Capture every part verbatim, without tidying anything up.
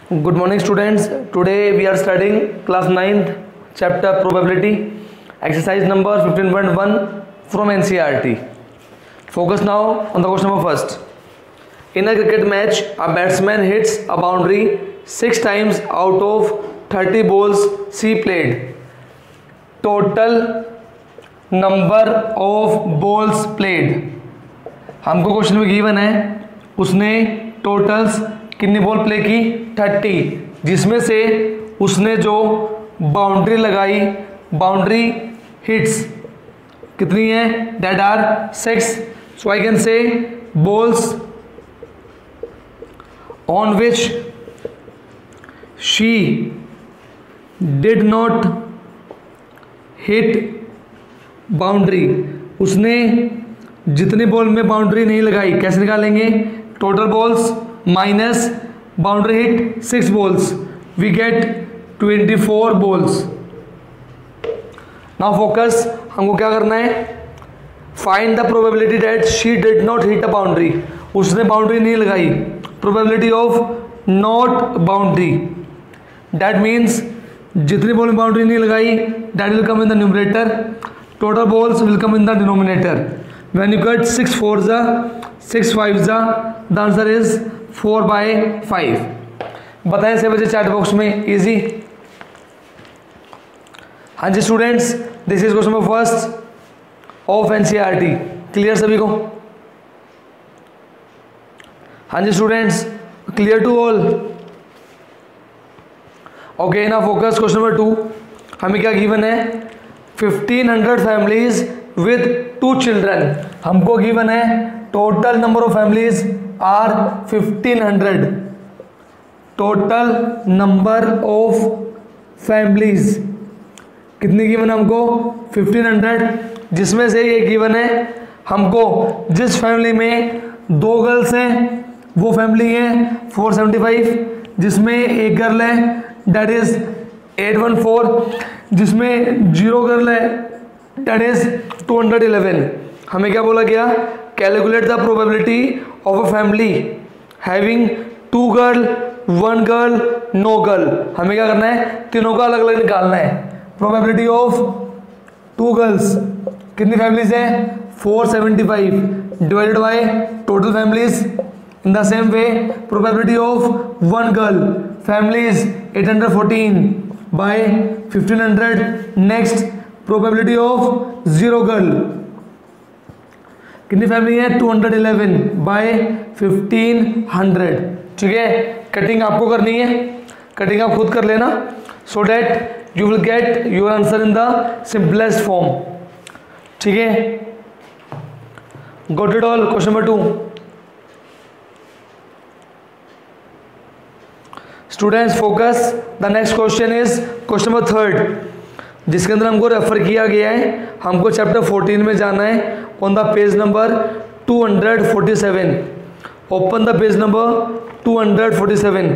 Good morning students. Today we are studying class ninth chapter probability exercise number fifteen point one from N C E R T. Focus now on the question number first. In a cricket match, a batsman hits a boundary six times out of thirty balls he played. Total number of balls played. हमको question में given है उसने totals कितनी ball play की thirty, जिसमें से उसने जो बाउंड्री लगाई बाउंड्री हिट्स कितनी है that are six. So I can say balls on which she did not hit boundary, उसने जितने बॉल में बाउंड्री नहीं लगाई कैसे निकालेंगे total balls minus boundary hit six balls we get twenty four balls. Now focus हमको क्या करना है find the probability that she did not hit a boundary, उसने बाउंड्री नहीं लगाई. Probability of not boundary that means जितनी ball में boundary नहीं लगाई that will come in the numerator, total balls will come in the denominator. When you cut six fours the six fives the the answer is four by five. बताएं से बच्चे chat box में easy. हाँ जी students, this is question number first of NCERT. Clear सभी को? हाँ जी students, clear to all? Okay ना फोकस क्वेश्चन नंबर टू. हमें क्या गिवन है fifteen hundred families with two children. हमको गिवन है total number of families are fifteen hundred. Total number of families कितनी गिवन है हमको फिफ्टीन हंड्रेड, जिसमें से ये गिवन है हमको जिस फैमिली में दो गर्ल्स हैं वो फैमिली है फोर सेवेंटी फाइव, जिसमें एक गर्ल है that is eight one four, जिसमें जीरो गर्ल है that is two hundred eleven. हमें क्या बोला गया calculate the probability of a family having two girl one girl no girl. हमें क्या करना है तीनों का अलग अलग निकालना है. प्रोबेबिलिटी ऑफ टू गर्ल्स कितनी फैमिलीज हैं four seventy five divided by total families. In the same way probability of one girl families eight hundred fourteen by fifteen hundred. Next probability of zero girl कितनी family है two hundred eleven by fifteen hundred. ठीक है, cutting आपको करनी है, cutting आप खुद कर लेना so that you will get your answer in the simplest form. ठीक है, got it all? Question number two students focus. The next question is question number third, जिसके अंदर हमको रेफर किया गया है. हमको चैप्टर फोर्टीन में जाना है on the page number two hundred forty seven. Open the page number two hundred forty seven.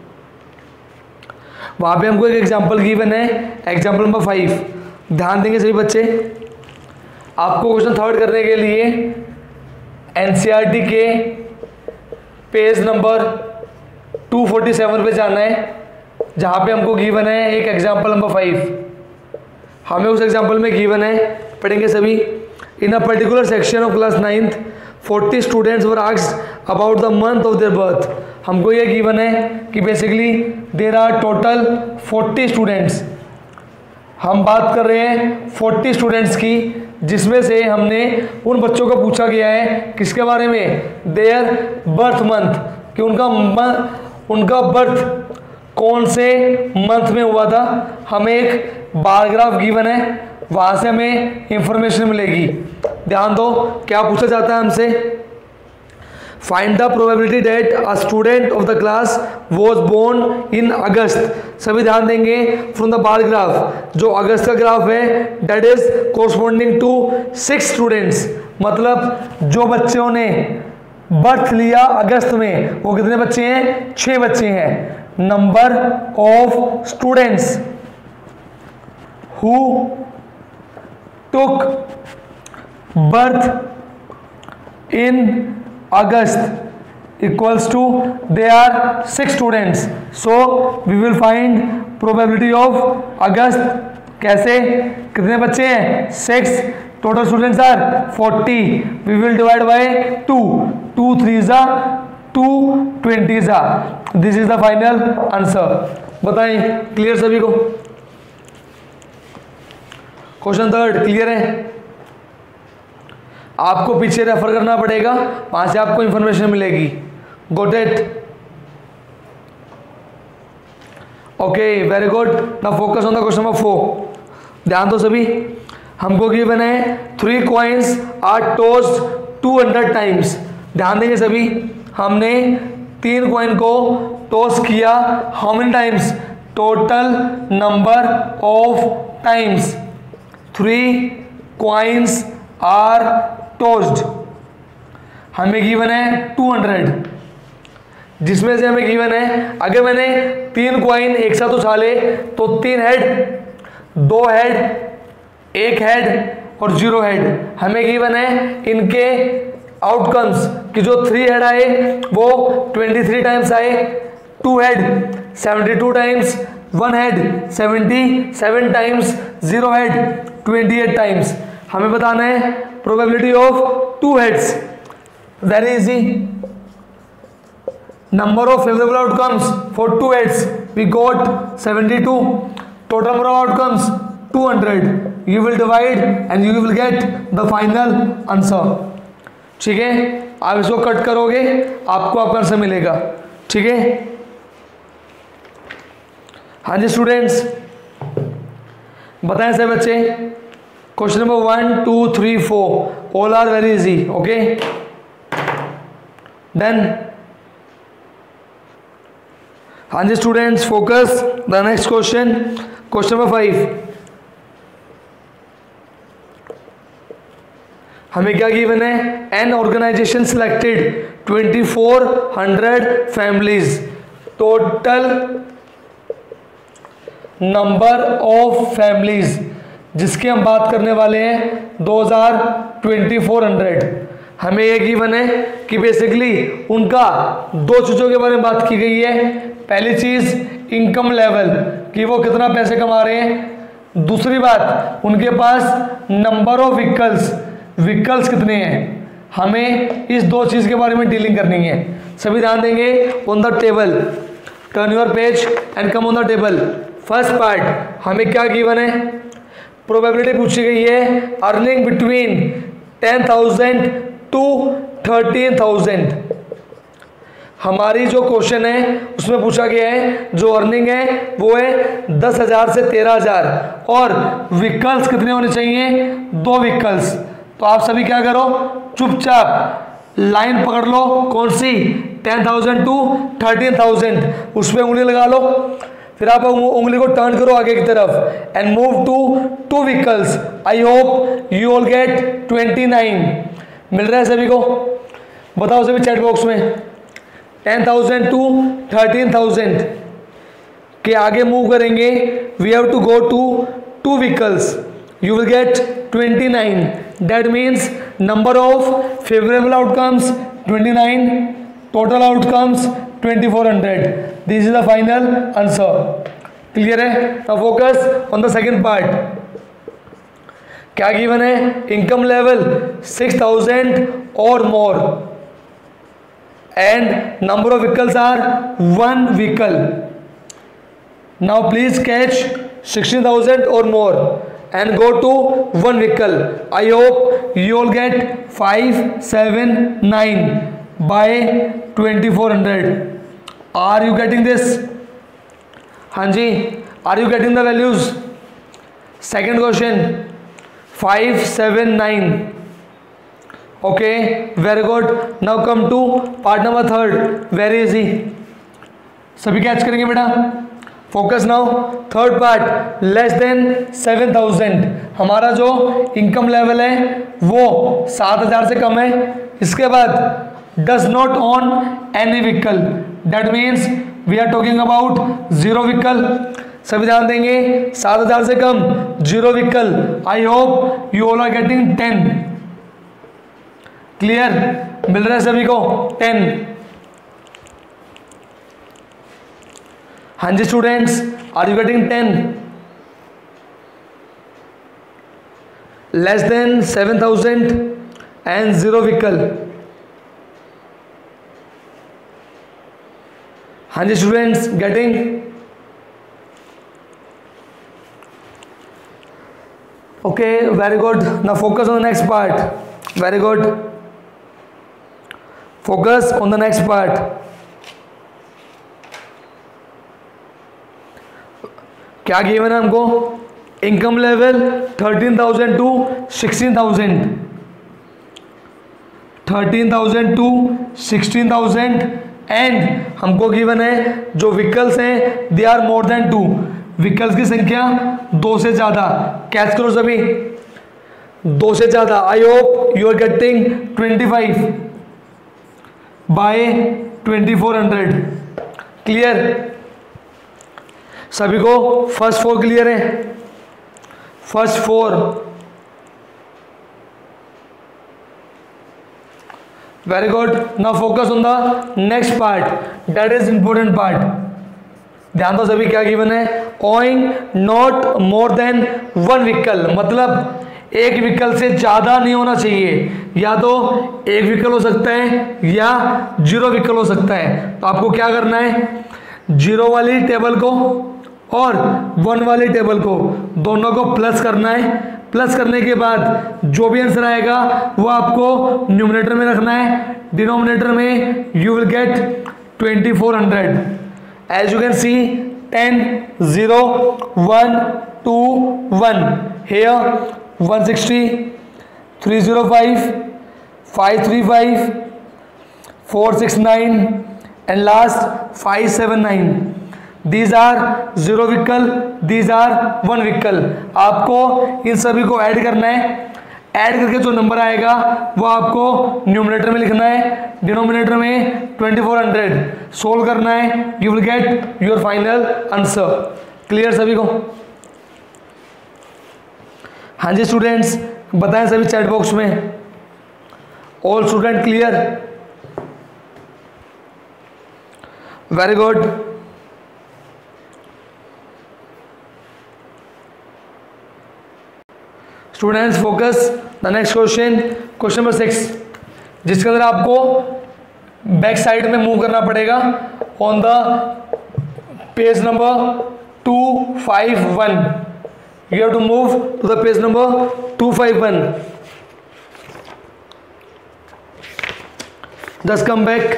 वहाँ पे हमको एक एग्जांपल गिवन है, एग्जांपल नंबर फाइव. ध्यान देंगे सभी बच्चे. आपको क्वेश्चन थर्ड करने के लिए एनसीईआरटी के page number two forty seven पे जाना है, जहाँ पे हमको गिवन है एक एग्जांपल नंबर फाइव. हमें उस एग्जांपल में गिवन है, पढ़ेंगे सभी. In a particular section of class ninth forty students were asked about the month of their birth. हमको ये गिवन है कि basically there are total forty students. हम बात कर रहे हैं फोर्टी स्टूडेंट्स की, जिसमें से हमने उन बच्चों को पूछा गया है किसके बारे में देयर बर्थ मंथ, कि उनका उनका बर्थ कौन से मंथ में हुआ था. हमें एक बार ग्राफ गिवन है, वहाँ से हमें इंफॉर्मेशन मिलेगी. ध्यान दो क्या पूछा जाता है हमसे. Find the probability that a student of the class was born in August. सभी ध्यान देंगे फ्रॉम द बार ग्राफ. जो अगस्त का ग्राफ है that is corresponding to six students. मतलब जो बच्चों ने बर्थ लिया अगस्त में वो कितने बच्चे हैं छह बच्चे हैं. Number of students who took birth in August equals to they are six students, so we will find probability of August. कैसे, कितने बच्चे हैं, six, total students are forty, we will divide by two, two three जा two, twenty जा, this is the final answer. बताएं, clear सभी को? Question third clear है? आपको पीछे रेफर करना पड़ेगा, वहां से आपको इंफॉर्मेशन मिलेगी। Got it? Okay, very good. Now focus on the question number four. ध्यान दो सभी, हमको गिवन है three coins are tossed two hundred times. ध्यान देंगे सभी, हमने तीन कॉइन को टॉस किया, how many times? Total number of times three coins are tossed, हमें गिवन है टू हंड्रेड, जिसमें से हमें गिवन है अगर मैंने तीन कॉइन एक साथ उछाले तो तीन हेड, दो हेड, एक हेड और जीरो हेड, हमें गिवन है इनके आउटकम्स कि जो थ्री हेड आए वो तेईस टाइम्स आए, टू हेड बहत्तर टाइम्स, वन हेड सतहत्तर टाइम्स, जीरो हेड अट्ठाईस टाइम्स। हमें बताना है probability of two heads, very easy. number of favorable outcomes for two heads we got seventy-two, total number of outcomes two hundred, you will divide and you will get the final answer। ठीक है, आप इसको cut करोगे आपको आपका answer मिलेगा। ठीक है, हाँ जी स्टूडेंट्स, बताएं सर बच्चे, question number one two three four all are very easy. Okay, then हाँ जी students, focus the next question, question number five. हमें क्या गिवन है? An organization selected twenty four hundred families, total number of families जिसकी हम बात करने वाले हैं दो हज़ार ट्वेंटी फोर हंड्रेड। हमें ये गिवन है कि बेसिकली उनका दो चीज़ों के बारे में बात की गई है। पहली चीज़ इनकम लेवल, कि वो कितना पैसे कमा रहे हैं। दूसरी बात, उनके पास नंबर ऑफ व्हीकल्स, व्हीकल्स कितने हैं। हमें इस दो चीज़ के बारे में डीलिंग करनी है। सभी ध्यान देंगे on the table, turn your page and come on the table. First part हमें क्या गिवन है? प्रोबेबिलिटी पूछी गई है earning between ten thousand to thirteen thousand. हमारी जो क्वेश्चन है उसमें पूछा गया है जो अर्निंग है वो है दस हजार से तेरह हजार और व्हीकल्स कितने होने चाहिए? दो व्हीकल्स। तो आप सभी क्या करो, चुपचाप लाइन पकड़ लो, कौन सी? Ten thousand to thirteen thousand, उस पर उंगली लगा लो। फिर आप उंगली को टर्न करो आगे की तरफ and move to two vehicles. I hope you all get twenty nine. मिल रहा है सभी को? बताओ सभी चैट बॉक्स में। Ten thousand to thirteen thousand के आगे मूव करेंगे, we have to go to two vehicles, you will get twenty nine. That means number of favourable outcomes twenty nine, total outcomes twenty four hundred. This is the final answer. Clear है? Now focus on the second part. क्या given है? Income level six thousand और more and number of vehicles are one vehicle. Now please catch sixteen thousand or more and go to one vehicle. I hope you all get five seven nine by twenty-four hundred. Are you getting this? हाँ जी, are you getting the values? Second question, five seven nine. Okay, very good. Now come to part number third. Very easy. सभी catch करेंगे बेटा? Focus now. Third part, less than seven thousand. हमारा जो income level है वो सात हजार से कम है। इसके बाद does not own any vehicle, that means we are talking about zero vehicle. सभी ध्यान देंगे, सात हजार से कम, zero vehicle. I hope you all are getting ten. Clear? मिल रहा है सभी को? टेन। हाँ जी students, are you getting ten? Less than seven thousand and zero vehicle. हाँ जी students, getting? Okay, very good. Now focus on the next part. Very good, focus on the next part. क्या given है हमको? Income level thirteen thousand to sixteen thousand, thirteen thousand to sixteen thousand and हमको given है जो vehicles हैं they are more than two, vehicles की संख्या दो से ज्यादा। कैच करो सभी, दो से ज्यादा। I hope you are getting twenty five by twenty four hundred. Clear सभी को? फर्स्ट फोर क्लियर है? First four, very good. Now focus on the next part, that is important part. ध्यान दो सभी, क्या गिवन है? Owning not more than one vehicle, मतलब एक व्हीकल से ज्यादा नहीं होना चाहिए। या तो एक व्हीकल हो सकता है या जीरो व्हीकल हो सकता है। तो आपको क्या करना है? जीरो वाली टेबल को और वन वाली टेबल को दोनों को प्लस करना है। प्लस करने के बाद जो भी आंसर आएगा वो आपको न्यूमरेटर में रखना है, डिनोमिनेटर में you will get twenty four hundred. As you can see, ten, zero, one, two, one, here one sixty, three zero five, five three five, four six nine and last five seven nine. These are zero vehicle, these are one vehicle. आपको इन सभी को add करना है। Add करके जो number आएगा वो आपको न्यूमरेटर में लिखना है, डिनोमिनेटर में ट्वेंटी फोर हंड्रेड। सोल्व करना है, you will get your final answer. Clear सभी को? हाँ जी स्टूडेंट्स, बताएं सभी चैट बॉक्स में। All student clear? Very good. Students focus the next question, question number six, जिसके अंदर आपको बैक साइड में मूव करना पड़ेगा on the page number two five one. You have to move to the page number two five one. Just come back.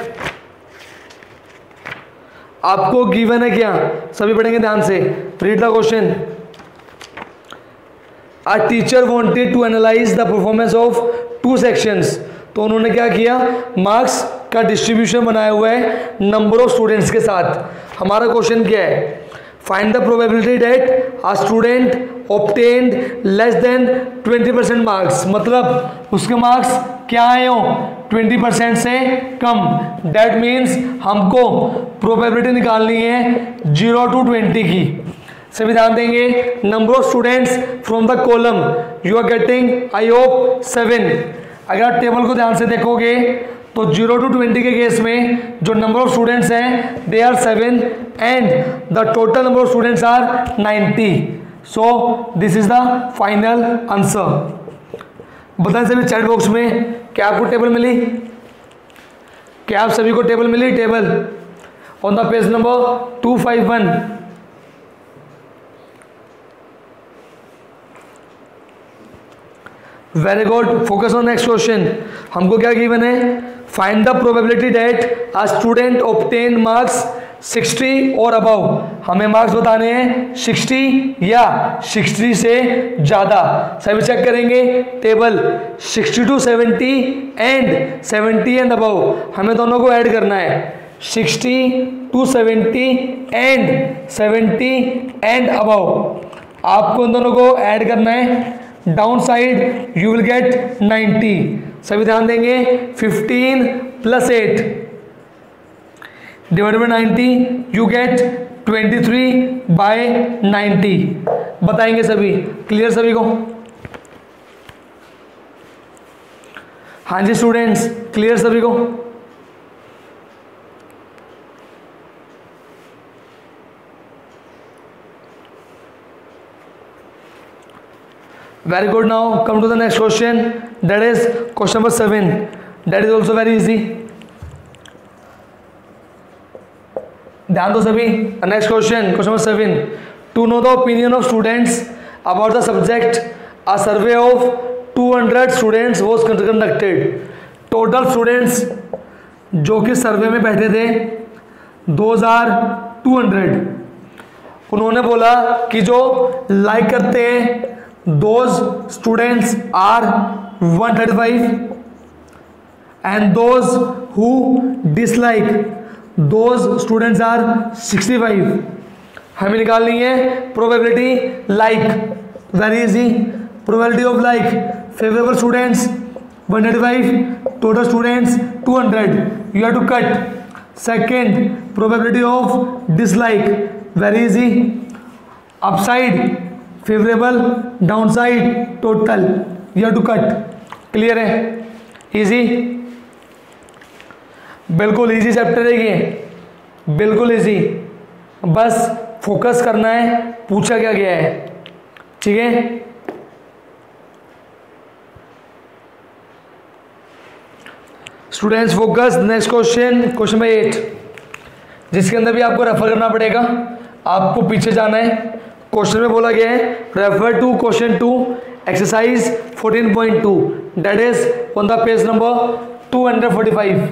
आपको given है क्या? सभी पढ़ेंगे ध्यान से। Read the question. A teacher wanted to analyze the performance of two sections। तो उन्होंने क्या किया? मार्क्स का डिस्ट्रीब्यूशन बनाया हुआ है नंबर ऑफ स्टूडेंट्स के साथ। हमारा क्वेश्चन क्या है? Find the probability that a student obtained less than twenty percent marks, मतलब उसके मार्क्स क्या आए हो? ट्वेंटी परसेंट से कम। दैट मीन्स हमको प्रोबेबिलिटी निकालनी है जीरो टू ट्वेंटी की। सभी ध्यान देंगे। Number of students from the column you are getting I hope seven. अगर आप टेबल को ध्यान से देखोगे तो जीरो टू ट्वेंटी के केस में जो नंबर ऑफ स्टूडेंट्स हैं they are seven and the total number of students are ninety. So this is the final answer. बताएं सभी चैट बॉक्स में, क्या आपको टेबल मिली? क्या आप सभी को टेबल मिली? Table on the page number two five one. Very good. Focus on next question. हमको क्या गिवन है? Find the probability that a student obtain marks sixty और अबव। हमें मार्क्स बताने हैं सिक्सटी या सिक्सटी से ज़्यादा। सभी चेक करेंगे table sixty to seventy and seventy and above. हमें दोनों को ऐड करना है, sixty to seventy and seventy and above. आपको इन दोनों को ऐड करना है। Down side you will get ninety. सभी ध्यान देंगे। Fifteen plus eight divided by ninety you get twenty three by ninety. बताएंगे सभी। क्लियर सभी को? हाँ जी स्टूडेंट्स, क्लियर सभी को? Very good. Now come to the next question. That is question number seven. That is also very easy. ध्यान दो सभी. Next question, question number seven. To know the opinion of students about the subject, a survey of two hundred students was conducted. Total students जो कि सर्वे में बैठे थे दो हज़ार दो सौ, उन्होंने बोला कि जो लाइक करते हैं those students are one thirty five and those who dislike those students are sixty five. हमें निकालनी है probability like. Very easy. Probability of like, favourable students one thirty five, total students two hundred. You have to cut. Second, probability of dislike, very easy. Upside favorable, downside total. You have to cut. Clear है? Easy. बिल्कुल easy chapter है ये, बिल्कुल easy. बस focus करना है पूछा क्या गया है. ठीक है. Students focus. Next question, question number eight, जिसके अंदर भी आपको रेफर करना पड़ेगा. आपको पीछे जाना है. क्वेश्चन में बोला गया है refer to question two exercise fourteen point two, that is on the page number two hundred forty five.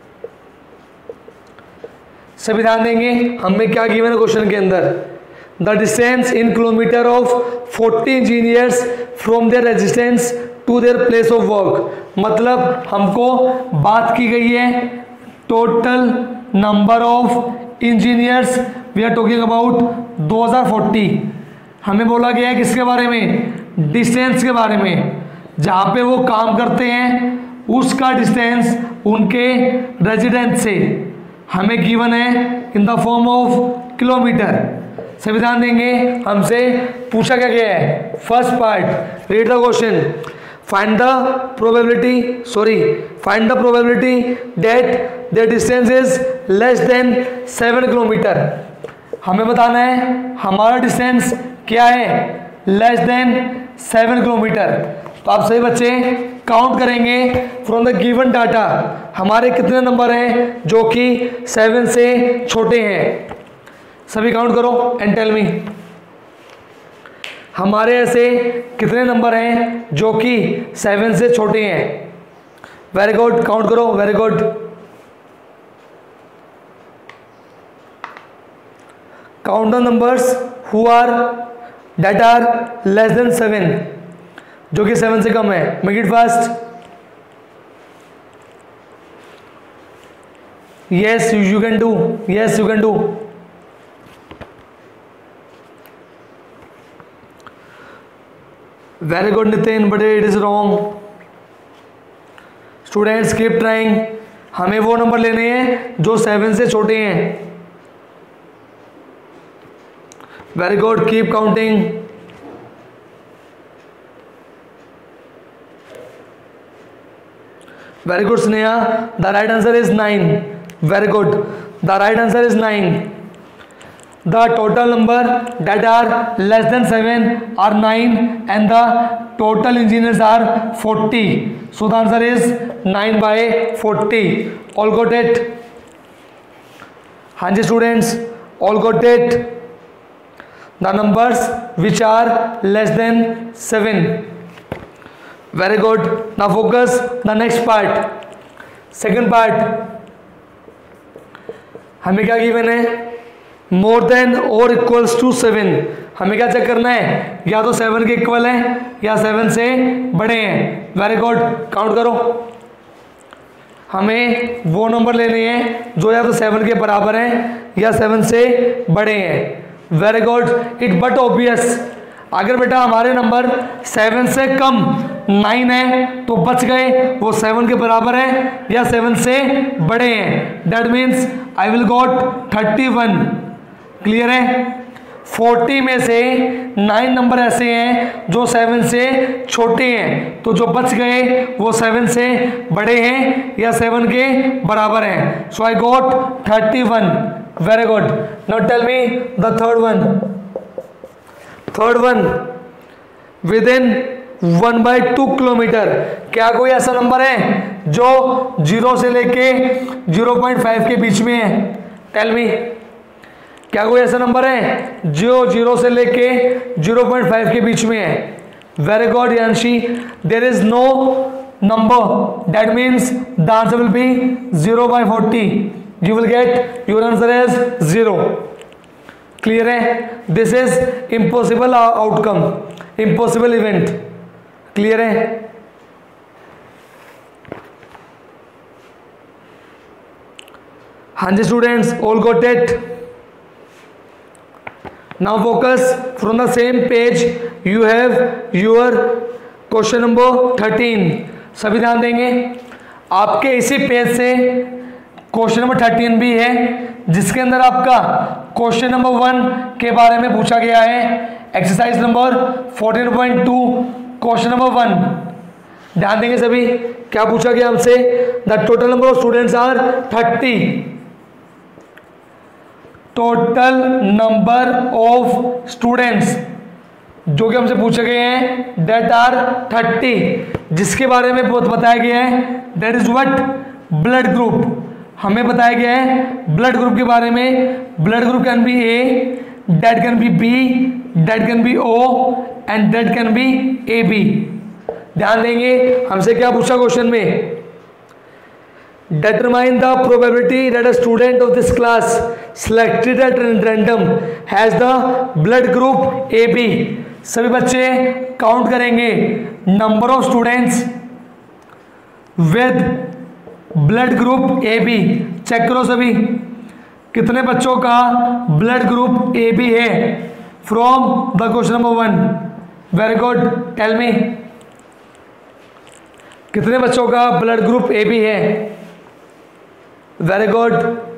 सभी ध्यान देंगे हमें क्या गिवन है क्वेश्चन के अंदर. The distance in kilometre of forty engineers from their residence to their place of work. मतलब हमको बात की गई है total number of engineers, we are talking about दो हज़ार चालीस. हमें बोला गया है किसके बारे में, डिस्टेंस के बारे में, जहाँ पे वो काम करते हैं उसका डिस्टेंस उनके रेजिडेंस से हमें गिवन है in the form of kilometre. सभी ध्यान देंगे हमसे पूछा क्या गया है. First part, read the question. Find the probability, sorry, find the probability that their distance is less than seven kilometre. हमें बताना है हमारा डिस्टेंस क्या है, लेस देन सेवन किलोमीटर. तो आप सही बच्चे काउंट करेंगे फ्रॉम द गिवन डाटा हमारे कितने नंबर हैं जो कि सेवन से छोटे हैं. सभी काउंट करो एंड टेल मी हमारे ऐसे कितने नंबर हैं जो कि सेवन से छोटे हैं. वेरी गुड, काउंट करो. Very good. Count the numbers who are that are less than seven, जो कि सेवन से कम है. Make it fast. Yes you can do. Yes you can do. Very good Nitin, but it is wrong. Students keep trying. हमें वो number लेने हैं जो सेवन से छोटे हैं. Very good, keep counting. Very good Sneha, the right answer is nine. Very good, the right answer is nine. The total number that are less than seven are nine and the total engineers are forty. So the answer is nine by forty. All got it? हाँ जी students, all got it? The numbers which are less than seven. Very good. Now focus the next part. Second part. हमें क्या given है? More than और equals to seven. हमें क्या check करना है, या तो सेवन के इक्वल है या सेवन से बड़े हैं. वेरी गुड, काउंट करो. हमें वो नंबर लेने हैं जो या तो सेवन के बराबर हैं या सेवन से बड़े हैं. Very good. It but obvious, अगर बेटा हमारे नंबर सेवन से कम नाइन है तो बच गए, वो सेवन के बराबर है या सेवन से बड़े हैं. That means I will got thirty one. Clear है. फोर्टी में से नाइन नंबर ऐसे हैं जो सेवन से छोटे हैं, तो जो बच गए वो सेवन से बड़े हैं या सेवन के बराबर हैं. So I got thirty one. Very good. Now tell me the third one. Third one, within one by two kilometre. क्या कोई ऐसा नंबर है जो जीरो से लेके जीरो पॉइंट फाइव के बीच में है? टेल मी, क्या कोई ऐसा नंबर है जो जीरो से लेके जीरो पॉइंट फाइव के बीच में है? Very good Yanshi, there is no number, that means the answer will be zero by forty. You will get your answer as zero. Clear है? This is impossible outcome, impossible event. Clear है? हाँ जी students, all got it? Now focus from the same page. You have your question number thirteen. सभी ध्यान देंगे, आपके इसी page से क्वेश्चन नंबर थर्टीन भी है, जिसके अंदर आपका क्वेश्चन नंबर वन के बारे में पूछा गया है। Exercise number fourteen point two question number one. ध्यान देंगे सभी, क्या पूछा गया हमसे? The total number of students are thirty. Total number of students जो कि हमसे पूछे गए हैं दैट आर थर्टी, जिसके बारे में बहुत बताया गया है that is what? Blood group. हमें बताया गया है ब्लड ग्रुप के बारे में। Blood group can be A, that can be B, that can be O and that can be A B. ध्यान देंगे, हमसे क्या पूछा क्वेश्चन में? Determine the probability that a student of this class selected at random has the blood group A B। सभी बच्चे count करेंगे number of students with blood group A B. Check करो सभी, कितने बच्चों का ब्लड ग्रुप ए बी है from the question number one. Very good, tell me, कितने बच्चों का ब्लड ग्रुप ए बी है? Very good.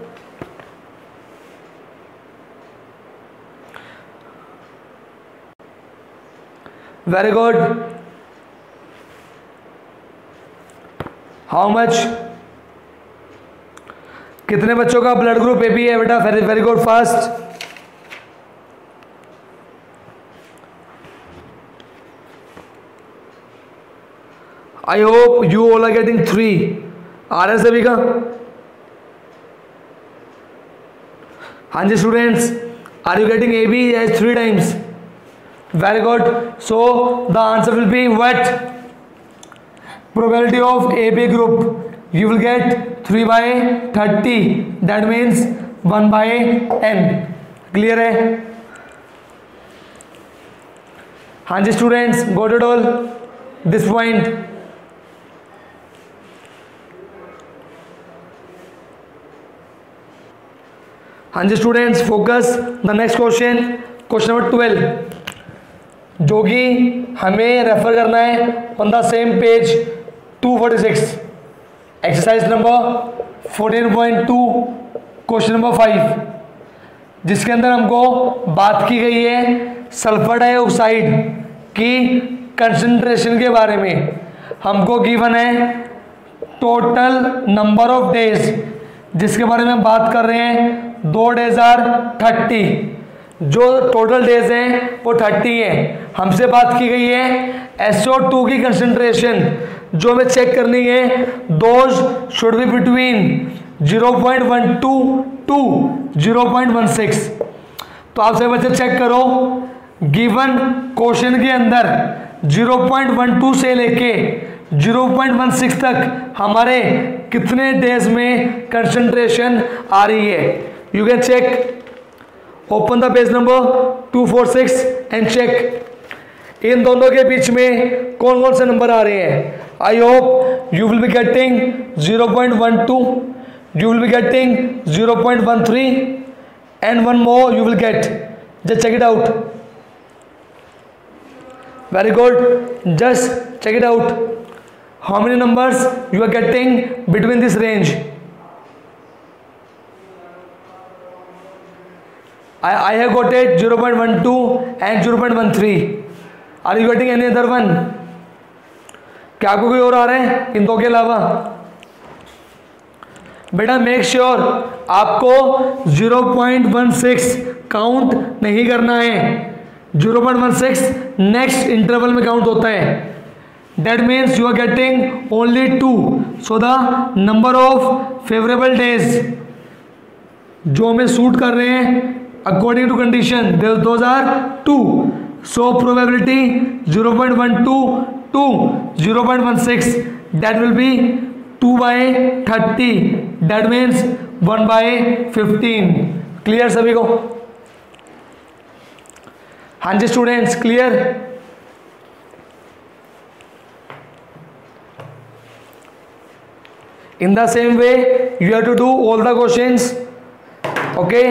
Very good. How much? कितने बच्चों का ब्लड ग्रुप ए बी है बेटा? Very very good, fast. I hope you all are getting three. आ रहे सभी का? हाँ जी students, are you getting A B as three times? Very good. So the answer will be what? Probability of A B group you will get three by thirty, that means one by N. Clear है? हाँ जी students, got it all this point? हाँ जी students, focus the next question, question number twelve, जो कि हमें refer करना है on the same page two forty six. Exercise number fourteen point two question number five, जिसके अंदर हमको बात की गई है सल्फर डाइऑक्साइड की कंसंट्रेशन के बारे में। हमको गिवन है टोटल नंबर ऑफ डेज, जिसके बारे में हम बात कर रहे हैं दो डेज आर थर्टी। जो टोटल डेज हैं वो थर्टी हैं। हमसे बात की गई है एस ओ टू की कंसंट्रेशन, जो हमें चेक करनी है those should be between zero point one two to zero point one six. तो आप सभी बच्चे चेक करो, गिवन क्वेश्चन के अंदर जीरो पॉइंट वन टू से लेके जीरो पॉइंट वन सिक्स तक हमारे कितने डेज में कंसंट्रेशन आ रही है? You can check, open the page number two four six and check इन दोनों के बीच में कौन कौन से नंबर आ रहे हैं। I hope you will be getting zero point one two, you will be getting zero point one three and one more you will get. Just check it out. Very good, just check it out. How many numbers you are getting between this range? I, I have got it zero point one two and zero point one three. Are you getting any other one? क्या आपको कोई और आ रहा है इन दो के अलावा? बेटा मेक श्योर आपको zero point one six count नहीं करना है। Zero point one six next interval में काउंट होता है. That means you are getting only two. So the number of favourable days जो हमें सूट कर रहे हैं according to condition those are two. So probability zero point one two to zero point one six that will be two by thirty. That means one by fifteen. Clear सभी को? हाँ जी students, clear? In the same way you have to do all the questions. Okay,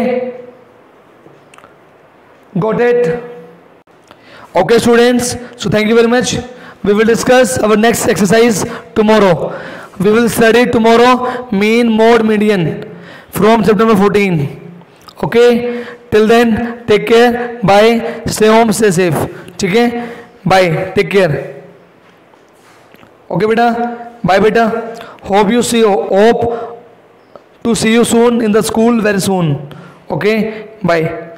got it? Okay students, so thank you very much. We will discuss our next exercise tomorrow. We will study tomorrow mean, mode, median from September fourteen. Okay, till then take care, bye, stay home, stay safe. ठीक है, bye, take care. Okay बेटा, bye बेटा. Hope you see, hope to see you soon in the school very soon. Okay, bye.